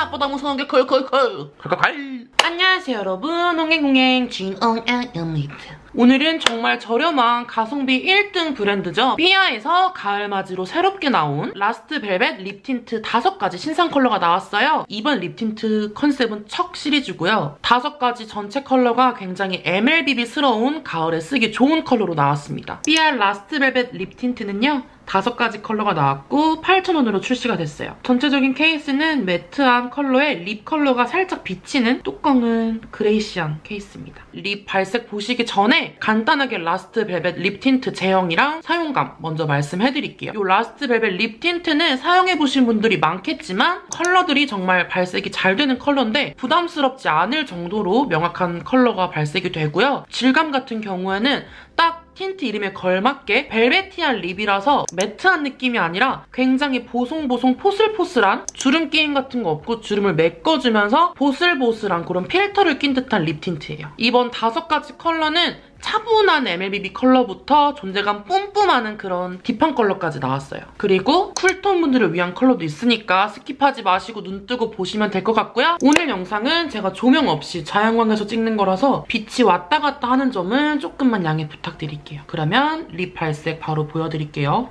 하보다 무서운 게 콜콜콜. 안녕하세요 여러분, 홍행홍행 진엉양입니다. 오늘은 정말 저렴한 가성비 1등 브랜드죠. 삐아에서 가을맞이로 새롭게 나온 라스트 벨벳 립 틴트 5가지 신상 컬러가 나왔어요. 이번 립 틴트 컨셉은 척 시리즈고요. 5가지 전체 컬러가 굉장히 MLBB스러운 가을에 쓰기 좋은 컬러로 나왔습니다. 삐아 라스트 벨벳 립 틴트는요, 5가지 컬러가 나왔고 8,000원으로 출시가 됐어요. 전체적인 케이스는 매트한 컬러에 립 컬러가 살짝 비치는, 뚜껑은 그레이시한 케이스입니다. 립 발색 보시기 전에 간단하게 라스트 벨벳 립 틴트 제형이랑 사용감 먼저 말씀해드릴게요. 이 라스트 벨벳 립 틴트는 사용해보신 분들이 많겠지만 컬러들이 정말 발색이 잘 되는 컬러인데 부담스럽지 않을 정도로 명확한 컬러가 발색이 되고요. 질감 같은 경우에는 딱 틴트 이름에 걸맞게 벨베티한 립이라서 매트한 느낌이 아니라 굉장히 보송보송 포슬포슬한, 주름 끼임 같은 거 없고 주름을 메꿔주면서 보슬보슬한 그런 필터를 낀 듯한 립 틴트예요. 이번 5가지 컬러는 차분한 MLBB 컬러부터 존재감 뿜뿜하는 그런 딥한 컬러까지 나왔어요. 그리고 쿨톤 분들을 위한 컬러도 있으니까 스킵하지 마시고 눈 뜨고 보시면 될 것 같고요. 오늘 영상은 제가 조명 없이 자연광에서 찍는 거라서 빛이 왔다 갔다 하는 점은 조금만 양해 부탁드릴게요. 그러면 립 발색 바로 보여드릴게요.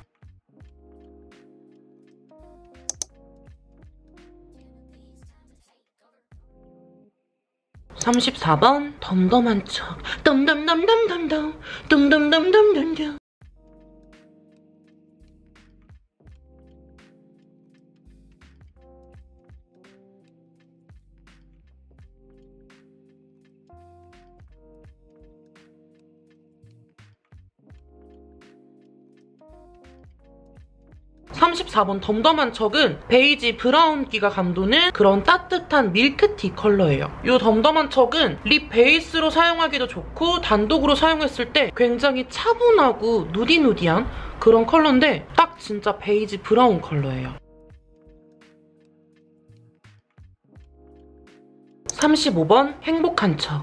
34번 덤덤한 척 덤덤덤덤덤덤 덤덤덤덤덤덤. (34번) 덤덤한 척은 베이지 브라운기가 감도는 그런 따뜻한 밀크티 컬러예요. 이 덤덤한 척은 립 베이스로 사용하기도 좋고 단독으로 사용했을 때 굉장히 차분하고 누디누디한 그런 컬러인데 딱 진짜 베이지 브라운 컬러예요. 35번 행복한 척.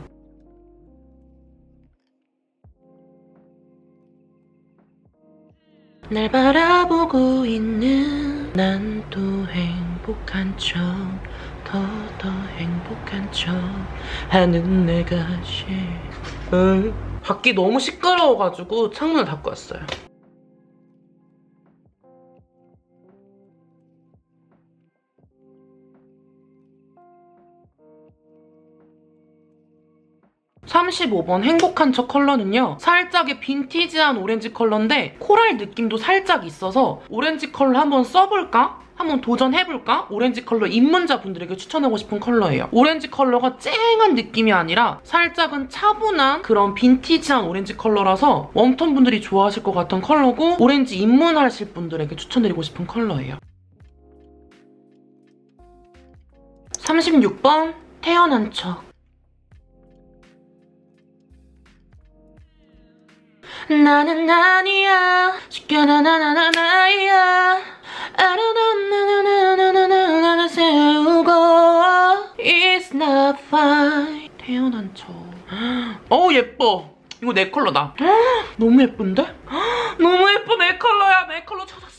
날 바라보고 있는 난 또 행복한 척, 더 행복한 척 하는 내가 싫어. 밖이 너무 시끄러워가지고 창문을 닫고 왔어요. (35번) 행복한 척 컬러는요, 살짝의 빈티지한 오렌지 컬러인데 코랄 느낌도 살짝 있어서 오렌지 컬러 한번 써볼까? 한번 도전해볼까? 오렌지 컬러 입문자분들에게 추천하고 싶은 컬러예요. 오렌지 컬러가 쨍한 느낌이 아니라 살짝은 차분한 그런 빈티지한 오렌지 컬러라서 웜톤 분들이 좋아하실 것 같은 컬러고 오렌지 입문하실 분들에게 추천드리고 싶은 컬러예요. 36번 태연한 척. 나는 아니야 시켜나나나나나야 아르나나나나나나나 나를 세우고 It's not fine. 태연한 척. 예뻐. 이거 내 컬러다. 너무 예쁜데? 너무 예뻐. 내 컬러야. 내 컬러 찾았어.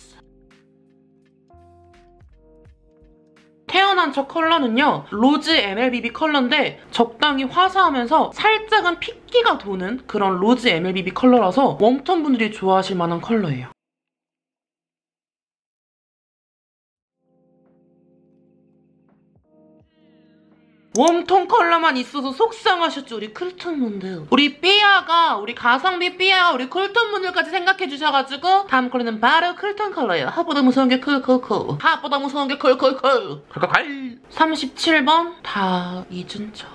태연한 척 컬러는요, 로즈 MLBB 컬러인데 적당히 화사하면서 살짝은 핏기가 도는 그런 로즈 MLBB 컬러라서 웜톤 분들이 좋아하실 만한 컬러예요. 웜톤 컬러만 있어서 속상하셨죠, 우리 쿨톤 분들. 우리 삐아가, 우리 가성비 삐아가 우리 쿨톤 분들까지 생각해주셔가지고 다음 컬러는 바로 쿨톤 컬러예요. 하보다 무서운 게 쿨쿨쿨. 하보다 무서운 게 쿨쿨쿨. 37번 다 잊은 척.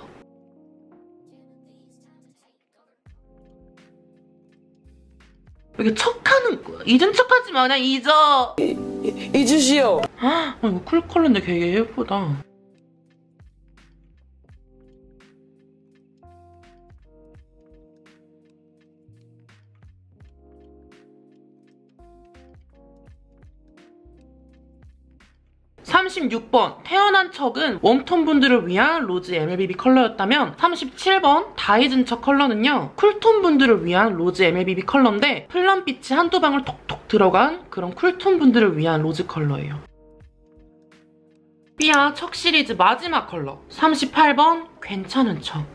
이게 척하는 거야. 잊은 척하지 마. 그냥 잊어. 잊으시오. 이거 쿨 컬러인데 되게 예쁘다. 36번 태연한 척은 웜톤 분들을 위한 로즈 MLBB 컬러였다면 37번 다 잊은 척 컬러는요, 쿨톤 분들을 위한 로즈 MLBB 컬러인데 플럼빛이 한두 방울 톡톡 들어간 그런 쿨톤 분들을 위한 로즈 컬러예요. 삐아 척 시리즈 마지막 컬러 38번 괜찮은 척.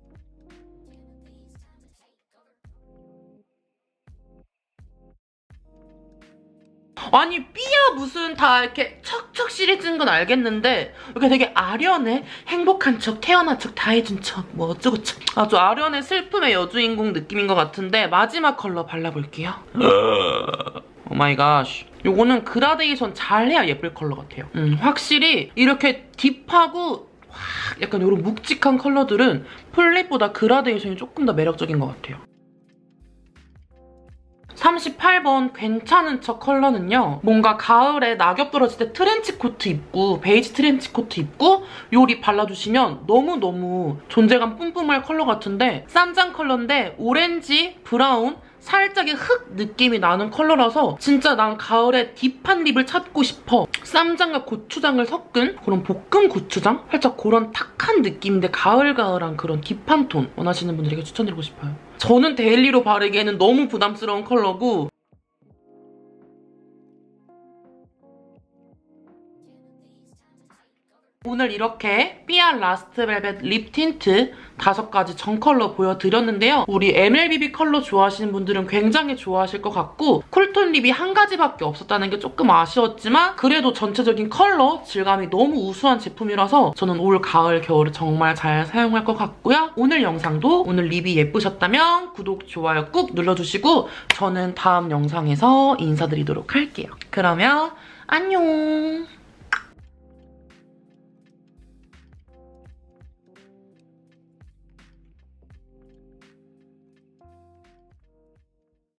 아니 삐아 무슨 다 이렇게 척척 시리즈인 건 알겠는데 이렇게 되게 아련해. 행복한 척, 태어난 척, 다 해준 척, 뭐 어쩌고 척. 아주 아련해 슬픔의 여주인공 느낌인 것 같은데 마지막 컬러 발라볼게요. 오마이갓. 요거는 그라데이션 잘해야 예쁠 컬러 같아요. 확실히 이렇게 딥하고 확 약간 이런 묵직한 컬러들은 플립보다 그라데이션이 조금 더 매력적인 것 같아요. 38번 괜찮은 척 컬러는요. 뭔가 가을에 낙엽 떨어질 때 트렌치 코트 입고 베이지 트렌치 코트 입고 요 립 발라주시면 너무너무 존재감 뿜뿜할 컬러 같은데 쌈장 컬러인데 오렌지, 브라운, 살짝의 흙 느낌이 나는 컬러라서 진짜 난 가을에 딥한 립을 찾고 싶어. 쌈장과 고추장을 섞은 그런 볶음 고추장? 살짝 그런 탁한 느낌인데 가을가을한 그런 딥한 톤 원하시는 분들에게 추천드리고 싶어요. 저는 데일리로 바르기에는 너무 부담스러운 컬러고 오늘 이렇게 삐아 라스트 벨벳 립 틴트 5가지 전 컬러 보여드렸는데요. 우리 MLBB 컬러 좋아하시는 분들은 굉장히 좋아하실 것 같고 쿨톤 립이 한 가지밖에 없었다는 게 조금 아쉬웠지만 그래도 전체적인 컬러 질감이 너무 우수한 제품이라서 저는 올, 가을, 겨울에 정말 잘 사용할 것 같고요. 오늘 영상도 오늘 립이 예쁘셨다면 구독, 좋아요 꾹 눌러주시고 저는 다음 영상에서 인사드리도록 할게요. 그러면 안녕!